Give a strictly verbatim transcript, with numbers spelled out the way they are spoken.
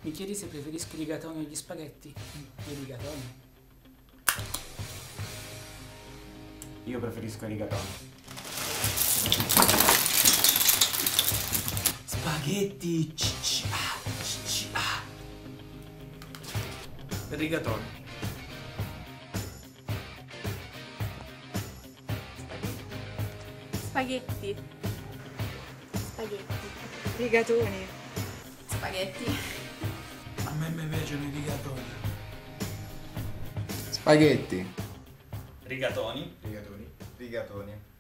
Mi chiedi se preferisco i rigatoni o gli spaghetti? I rigatoni. Io preferisco i rigatoni. Spaghetti. Rigatoni. Spaghetti. Spaghetti. Rigatoni. Spaghetti. A me mi piacciono i rigatoni. Spaghetti. Rigatoni. Rigatoni. Rigatoni.